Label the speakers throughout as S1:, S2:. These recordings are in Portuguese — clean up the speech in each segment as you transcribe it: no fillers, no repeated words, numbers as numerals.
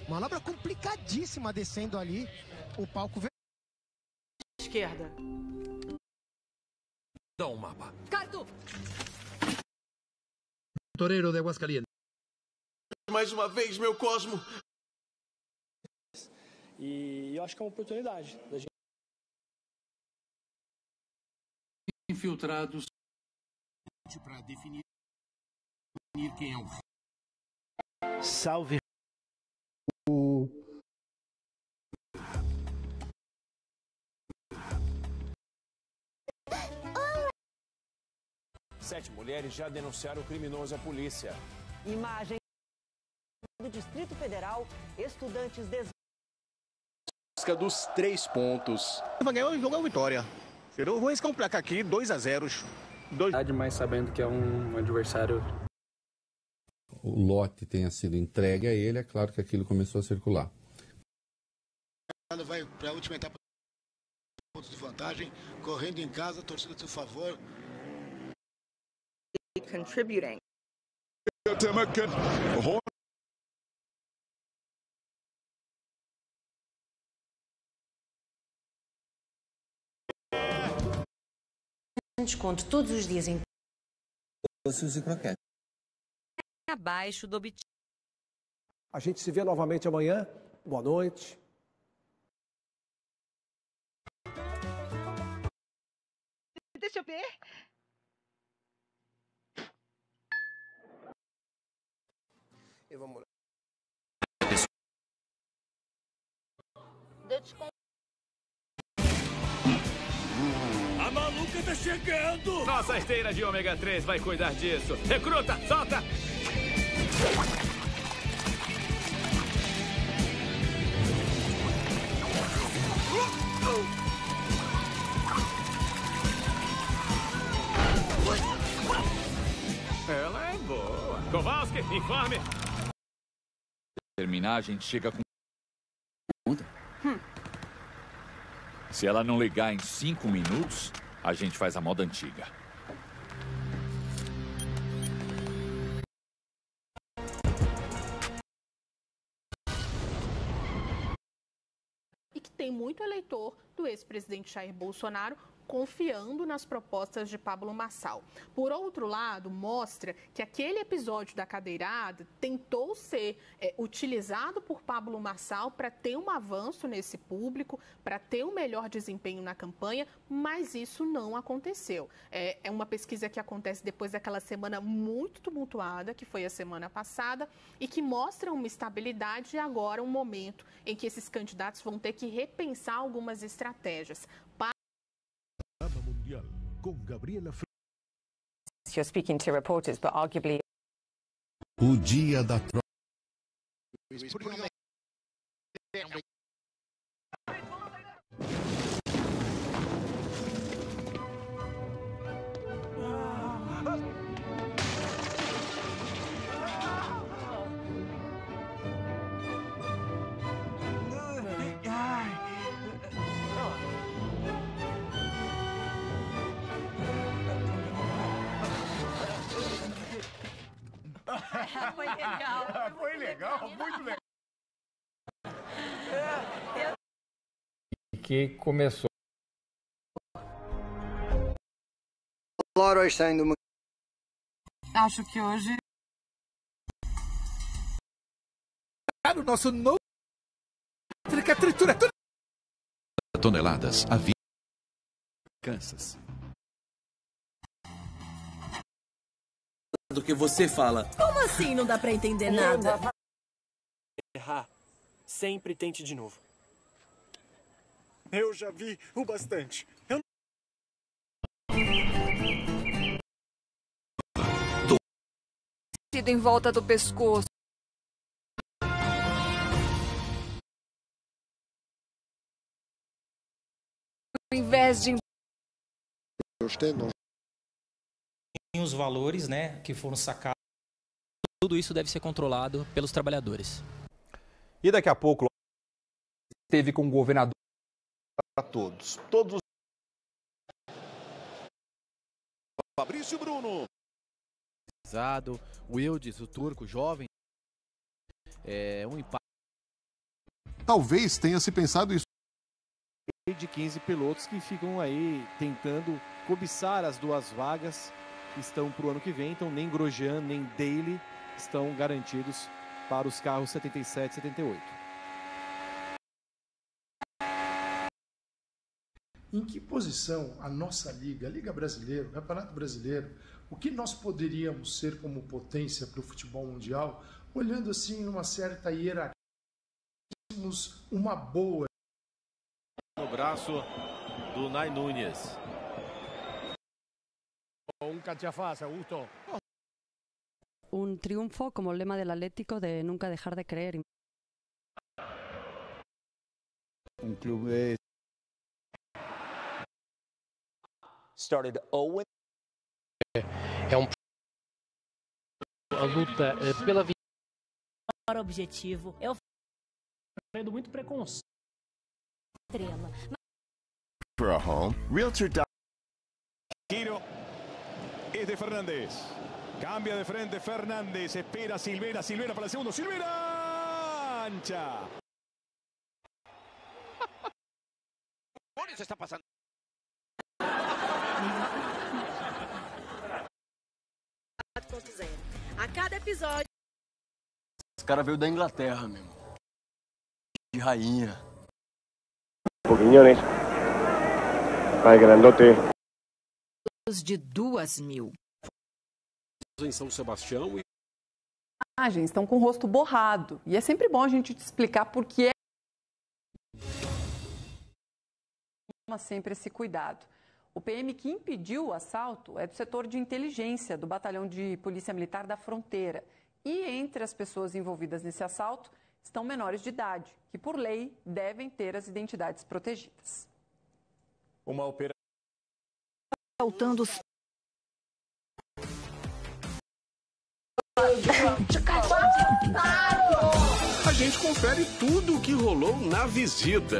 S1: Manobra complicadíssima descendo ali o palco.
S2: Esquerda.
S3: Dá um mapa.
S2: Carto!
S4: Torero de Aguascalientes.
S3: Mais uma vez, meu Cosmo.
S5: E eu acho que é uma oportunidade da gente.
S4: Infiltrados
S6: para definir quem é o
S7: Salve
S8: Sete mulheres já denunciaram o criminoso à polícia.
S9: Imagem do Distrito Federal, estudantes
S7: busca dos 3 pontos.
S10: Vai ganhar o jogo é a vitória. Eu vou riscar um placar aqui, 2-0.
S5: Mas sabendo que é um adversário.
S11: O lote tenha sido entregue a ele, é claro que aquilo começou a circular.
S6: Vai para a última etapa, pontos de vantagem, correndo em casa, torcida a seu favor.
S2: Contributing.
S12: Desconto todos os dias em
S13: doces e croquetes.
S12: Abaixo do objetivo.
S14: A gente se vê novamente amanhã. Boa noite.
S2: Deixa eu ver.
S10: E vamos lá.
S2: Deu desconto.
S3: A maluca tá chegando! Nossa esteira de ômega 3 vai cuidar disso. Recruta, solta! Ela é boa. Kowalski, informe.
S15: Terminar, a gente chega com... Se ela não ligar em 5 minutos, a gente faz a moda antiga.
S16: E que tem muito eleitor do ex-presidente Jair Bolsonaro confiando nas propostas de Pablo Marçal. Por outro lado, mostra que aquele episódio da cadeirada tentou ser utilizado por Pablo Marçal para ter um avanço nesse público, para ter um melhor desempenho na campanha, mas isso não aconteceu. É uma pesquisa que acontece depois daquela semana muito tumultuada, que foi a semana passada, e que mostra uma estabilidade e agora um momento em que esses candidatos vão ter que repensar algumas estratégias.
S12: You're speaking to reporters, but arguably.
S11: O dia da troca.
S2: Foi legal.
S6: Foi legal, muito legal.
S4: que começou.
S1: Laura está indo.
S2: Acho que hoje.
S4: O nosso novo. Tritura.
S15: Toneladas a vida. Kansas.
S13: Do que você fala.
S2: Como assim não dá pra entender nada?
S5: Errar. Sempre tente de novo. Eu já vi o bastante.
S2: Em volta do pescoço. Ao invés de
S17: os valores, né, que foram sacados. Tudo isso deve ser controlado pelos trabalhadores.
S18: E daqui a pouco esteve com o governador
S7: para todos.
S8: Fabrício Bruno.
S19: O Wildes, o turco, jovem, um impacto. talvez tenha se pensado isso.
S20: De 15 pilotos que ficam aí tentando cobiçar as duas vagas que estão para o ano que vem. Então nem Grosjean nem Daly estão garantidos para os carros 77 e 78.
S21: Em que posição a nossa liga, a Liga Brasileira, o Campeonato Brasileiro, o que nós poderíamos ser como potência para o futebol mundial, olhando assim numa certa hierarquia, uma boa.
S22: No braço do Nay Núñez.
S23: Un cachafazo, Augusto.
S24: Un triunfo como el lema del Atlético de nunca dejar de creer.
S25: Un club de
S26: started 0.
S23: A luta pela vida.
S27: O objetivo é o
S23: muito preconceito.
S27: Estrela.
S7: For a home, Realtor.
S8: Giro es de Fernández. Cambia de frente Fernández. Espera Silvera. Silvera para el segundo. Silvera. Ancha.
S3: ¿Qué se está pasando?
S27: A cada episódio.
S13: Esse cara veio da Inglaterra, meu irmão. De rainha.
S5: Quiñones. Vai grandote.
S27: De 2.000.
S22: Em São Sebastião.
S2: Estão com o rosto borrado. E é sempre bom a gente te explicar por que toma sempre esse cuidado. O PM que impediu o assalto é do setor de inteligência do Batalhão de Polícia Militar da Fronteira. E entre as pessoas envolvidas nesse assalto estão menores de idade, que por lei devem ter as identidades protegidas.
S8: Uma operação.
S27: Faltando os...
S22: A gente confere tudo o que rolou na visita.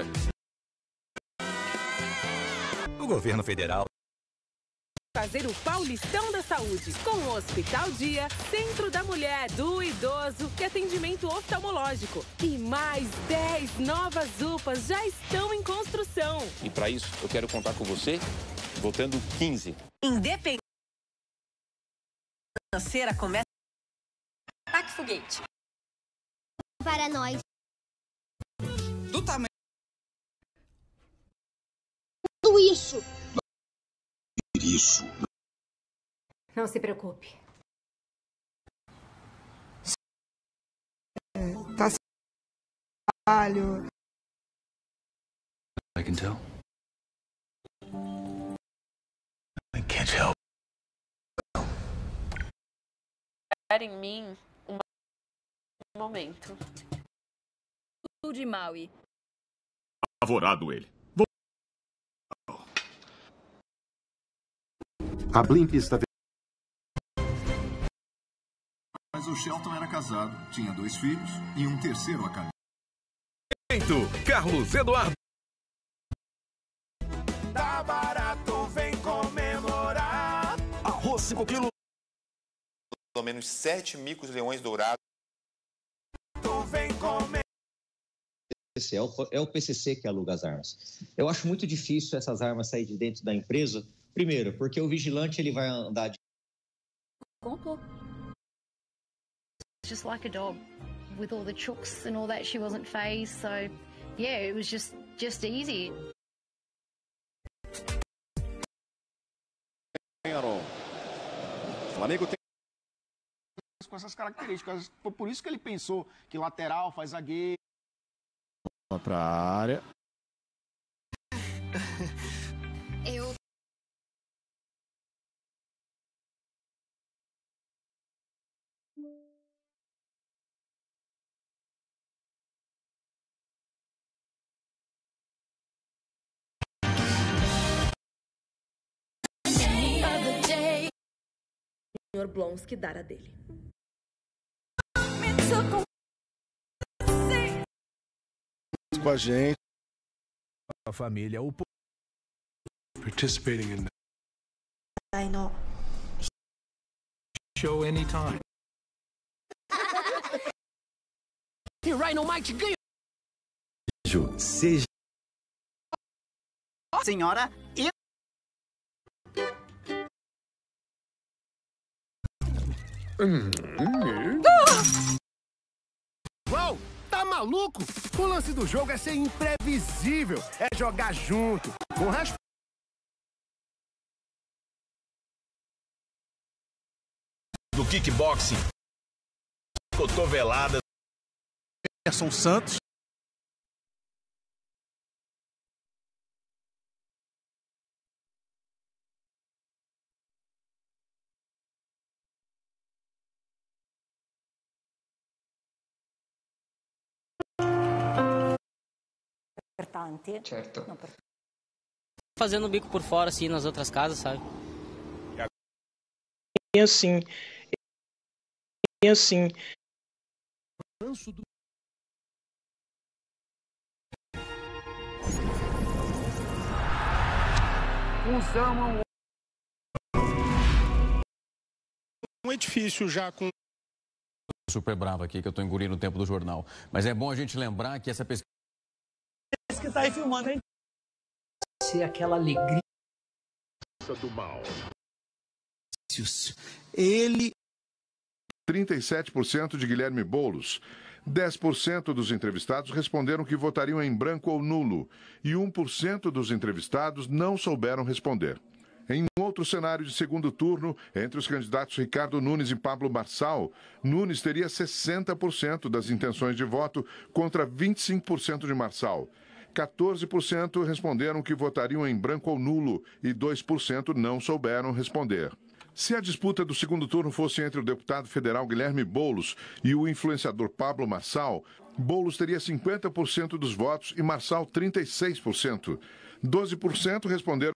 S3: O governo federal
S28: fazer o Paulistão da Saúde, com o Hospital Dia, Centro da Mulher, do Idoso e atendimento oftalmológico. E mais 10 novas UPAs já estão em construção.
S8: E para isso, eu quero contar com você, votando 15.
S27: Independente financeira começa... Ataque foguete.
S29: Para nós.
S27: Do tamanho...
S29: Tudo isso. Isso. Não se preocupe.
S2: Tá trabalho.
S3: I can tell. I can't help.
S30: Em mim um momento.
S27: De Maui.
S15: Apavorado ele.
S19: A Blimp está...
S6: Mas o Shelton era casado, tinha 2 filhos e um terceiro a caminho.
S3: Carlos Eduardo.
S8: Tá barato, vem comemorar.
S3: Arroz 5 quilos.
S31: Pelo menos 7 micos leões dourados.
S8: Tu vem comer.
S32: É o PCC que aluga as armas. Eu acho muito difícil essas armas saírem de dentro da empresa. Primeiro, porque o vigilante ele vai andar de...
S29: Just like a dog, with all the chooks and all that, she wasn't phased. So, yeah, it was just easy.
S10: O Flamengo tem com essas características. Foi por isso que ele pensou que lateral faz zagueiro.
S20: Para a área.
S29: Eu...
S28: Sr. Blonsky dar a dele.
S21: Com a gente.
S3: A família, o
S21: participating in
S29: I know.
S3: show anytime.
S28: E Rhino Mike ganha.
S1: seja...
S4: Senhora, eu...
S9: Uau, tá maluco? O lance do jogo é ser imprevisível, é jogar junto, com respeito.
S8: Do kickboxing, cotovelada.
S9: São Santos.
S11: Certo.
S12: Fazendo bico por fora, assim, nas outras casas, sabe?
S11: E assim...
S8: Um edifício já com...
S14: Super bravo aqui, que eu tô engolindo o tempo do jornal. Mas é bom a gente lembrar que essa pesquisa...
S9: que tá aí filmando, hein?
S11: Ser aquela alegria
S9: do mal. Ele...
S19: 37% de Guilherme Boulos. 10% dos entrevistados responderam que votariam em branco ou nulo. E 1% dos entrevistados não souberam responder. Em um outro cenário de segundo turno, entre os candidatos Ricardo Nunes e Pablo Marçal, Nunes teria 60% das intenções de voto contra 25% de Marçal. 14% responderam que votariam em branco ou nulo e 2% não souberam responder. Se a disputa do segundo turno fosse entre o deputado federal Guilherme Boulos e o influenciador Pablo Marçal, Boulos teria 50% dos votos e Marçal 36%. 12% responderam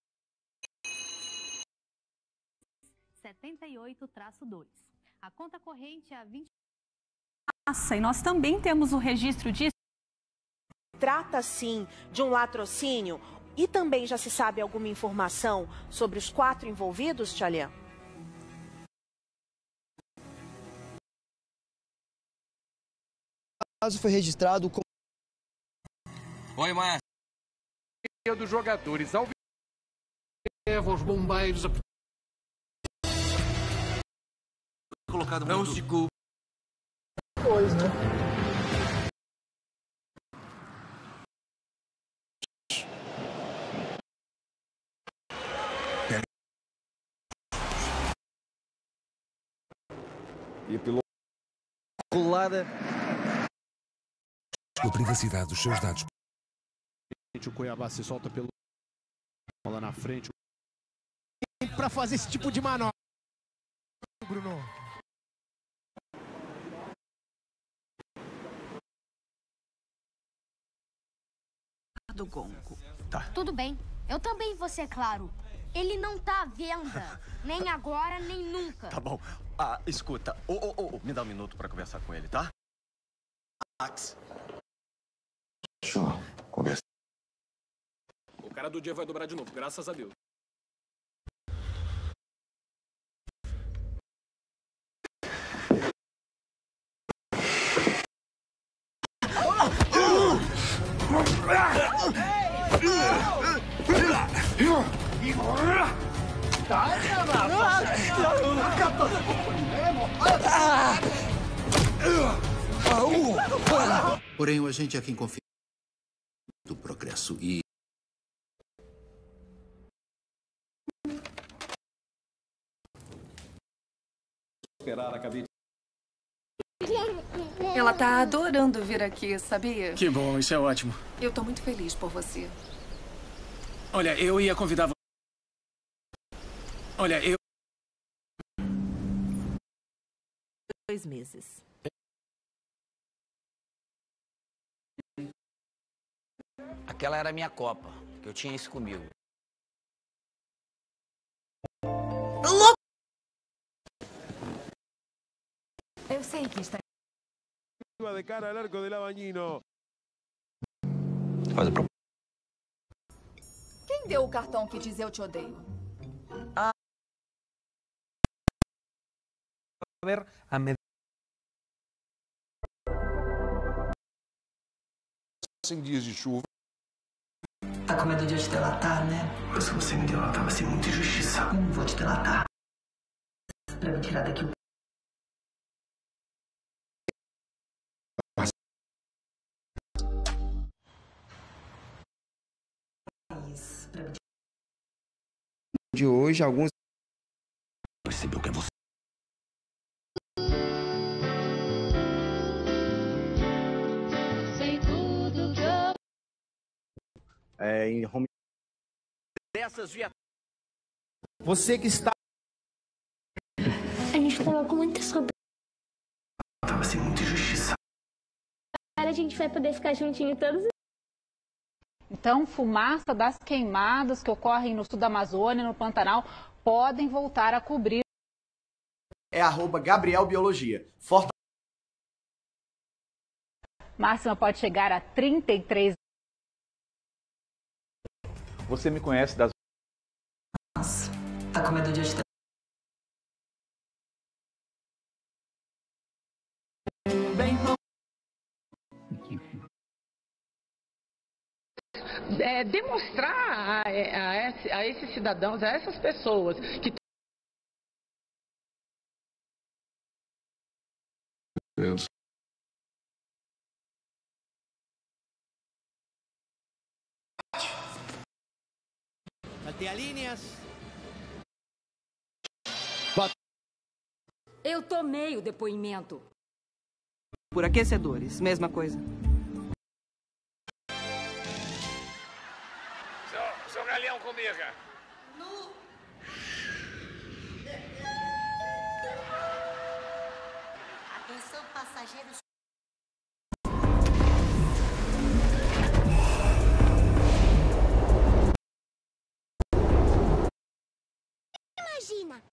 S16: 78-2. A conta corrente é a 20.
S17: E nós também temos o registro disso.
S18: Trata, sim, de um latrocínio? E também já se sabe alguma informação sobre os 4 envolvidos, Tchalia?
S24: O caso foi registrado como...
S25: Oi, Márcio.
S26: Dos jogadores ao leva os bombeiros a...
S25: Colocado
S24: não
S25: muito...
S24: se culpa.
S18: Pois, né?
S24: E pelo colada
S14: a privacidade dos seus dados.
S20: O Cuiabá se solta pelo bola na frente.
S9: Para fazer esse tipo de manobra, Bruno.
S18: Do Gonco.
S14: Tá.
S29: Tudo bem, eu também vou ser claro. Ele não tá à venda. Nem agora, nem nunca.
S25: Tá bom. Escuta. Me dá um minuto pra conversar com ele, tá? Max.
S14: Deixa eu conversar.
S23: O cara do dia vai dobrar de novo, graças a Deus.
S33: Porém, o agente é quem confia do progresso e...
S17: Ela tá adorando vir aqui, sabia?
S23: Que bom, isso é ótimo.
S17: Eu tô muito feliz por você.
S23: Olha, eu ia convidar você. Olha, eu...
S18: 2 meses.
S25: Aquela era a minha Copa, que eu tinha isso comigo.
S17: Eu sei que está...
S9: De cara al arco de Labañino.
S17: Quem deu o cartão que diz eu te odeio?
S24: A
S1: em dias de chuva.
S11: Tá com medo de eu te delatar, né? Se você me delatar, vai ser muito injustiça. Eu não vou te delatar. Pra me tirar daqui.
S2: De hoje, alguns
S33: percebeu que é você.
S16: Sei tudo que eu...
S2: em home.
S9: Dessas viaturas.
S2: Você que está.
S16: A gente tava com muita saudade.
S11: Vai ser muita injustiça.
S16: A gente vai poder ficar juntinho todos.
S4: Então, fumaça das queimadas que ocorrem no sul da Amazônia, no Pantanal, podem voltar a cobrir.
S2: É @GabrielBiologia.
S4: Máxima pode chegar a 33.
S5: Você me conhece das...
S11: Nossa, tá com medo de eu te
S6: demonstrar a esses cidadãos, a essas pessoas que
S9: Saltealíneas.
S7: Eu tomei o depoimento.
S13: Por aquecedores, mesma coisa.
S3: Seu Galeão comigo.
S16: Atenção, passageiros. Imagina,